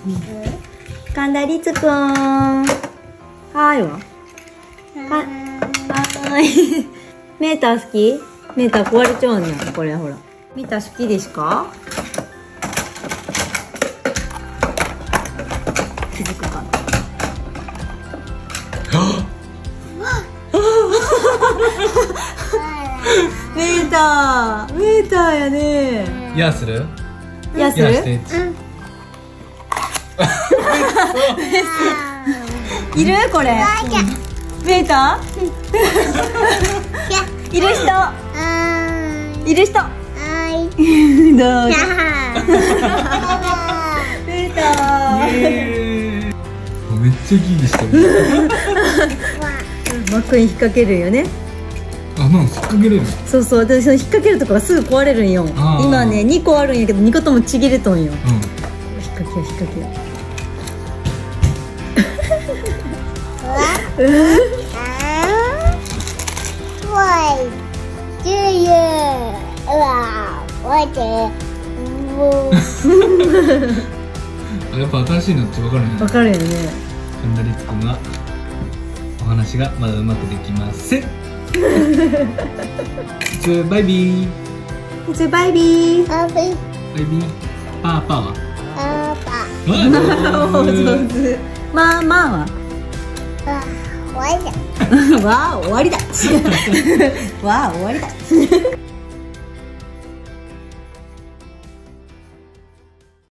神田律くん。はーいわ。はーい。メーター好き？メーター壊れちゃうんやん、これほら。メーター好きですか？気づくかな。メーターやね。 やーする？ やする？いるこれ。メーター？いる人？いる人？どうぞ。メーター。 めっちゃギリしてる。 マックに引っ掛けるよね。 あ、なんか引っ掛けれるの？ そうそう、でその引っ掛けるとこがすぐ壊れるんよ。今ね2個あるんやけど2個ともちぎれとんよ。引っ掛けよう引っ掛けよう。 やっぱ新しいのって分かるね。 わかるよね。 神田律くんはお話がまだうまくできません。バイビー。 バイビー。 バイビー。パーパーは？ お上手。まあまあは？わあ終わりだ。わあ終わりだ。